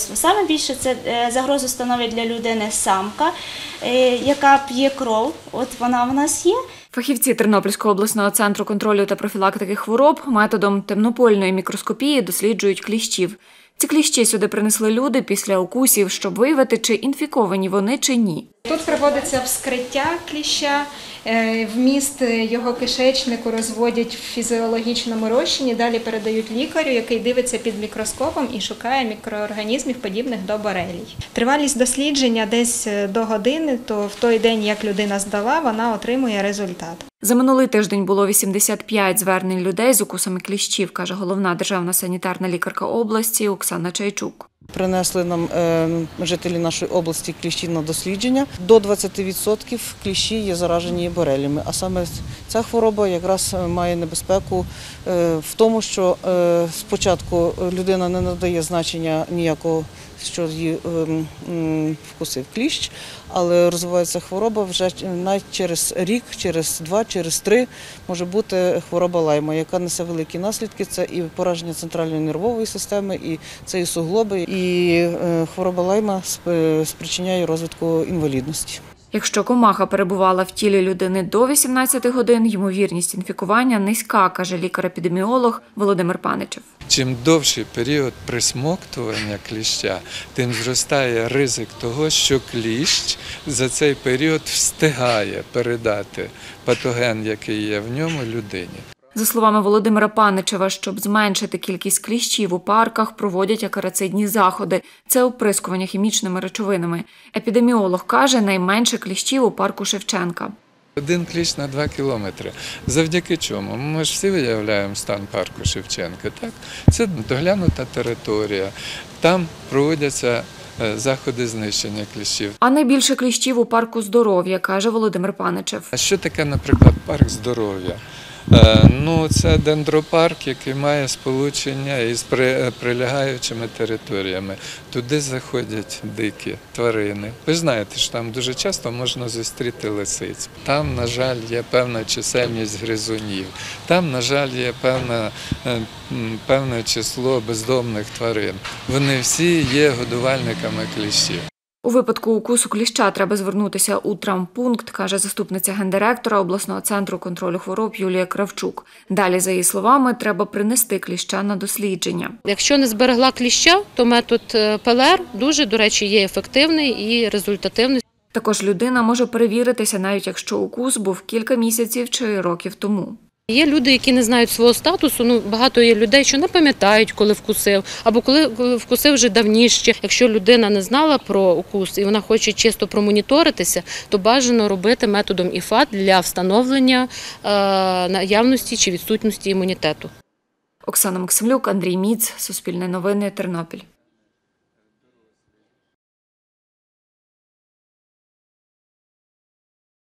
Саме більше це загрозу становить для людини самка, яка п'є кров, от вона в нас є. Фахівці Тернопільського обласного центру контролю та профілактики хвороб методом темнопольної мікроскопії досліджують кліщів. Ці кліщі сюди принесли люди після укусів, щоб виявити, чи інфіковані вони, чи ні. Тут проводиться вскриття кліща, вміст його кишечнику розводять в фізіологічному розчині, далі передають лікарю, який дивиться під мікроскопом і шукає мікроорганізмів, подібних до борелій. Тривалість дослідження десь до години, то в той день, як людина здала, вона отримує результат. За минулий тиждень було 85 звернень людей з укусами кліщів, каже головна державна санітарна лікарка області Оксана Чайчук. Принесли нам жителі нашої області кліщі на дослідження. До 20% кліщі є заражені борелями, а саме ця хвороба якраз має небезпеку в тому, що спочатку людина не надає значення ніякого, що її вкусив кліщ, але розвивається хвороба вже навіть через рік, через 2, через 3 може бути хвороба лайма, яка несе великі наслідки. Це і пораження центральної нервової системи, і це і суглоби, і хвороба лайма спричиняє розвитку інвалідності. Якщо комаха перебувала в тілі людини до 18 годин, ймовірність інфікування низька, каже лікар-епідеміолог Володимир Паничев. Чим довший період присмоктування кліща, тим зростає ризик того, що кліщ за цей період встигає передати патоген, який є в ньому, людині. За словами Володимира Паничева, щоб зменшити кількість кліщів у парках, проводять акарицидні заходи. Це оприскування хімічними речовинами. Епідеміолог каже, найменше кліщів у парку Шевченка. 1 кліщ на 2 кілометри. Завдяки чому? Ми ж всі виявляємо стан парку Шевченка. Так? Це доглянута територія. Там проводяться заходи знищення кліщів. А найбільше кліщів у парку здоров'я, каже Володимир Паничев. А що таке, наприклад, парк здоров'я? Це дендропарк, який має сполучення із прилягаючими територіями. Туди заходять дикі тварини. Ви знаєте, що там дуже часто можна зустріти лисиць. Там, на жаль, є певна чисельність гризунів. Там, на жаль, є певне число бездомних тварин. Вони всі є годувальниками кліщів. У випадку укусу кліща треба звернутися у травмпункт, каже заступниця гендиректора обласного центру контролю хвороб Юлія Кравчук. Далі, за її словами, треба принести кліща на дослідження. Якщо не зберегла кліща, то метод ПЛР дуже, до речі, є ефективний і результативний. Також людина може перевіритися, навіть якщо укус був кілька місяців чи років тому. Є люди, які не знають свого статусу, багато є людей, що не пам'ятають, коли вкусив, або коли вкусив вже давніше. Якщо людина не знала про укус і вона хоче чисто промоніторитися, то бажано робити методом ІФА для встановлення наявності чи відсутності імунітету. Оксана Максимлюк, Андрій Міц, Суспільне новини, Тернопіль.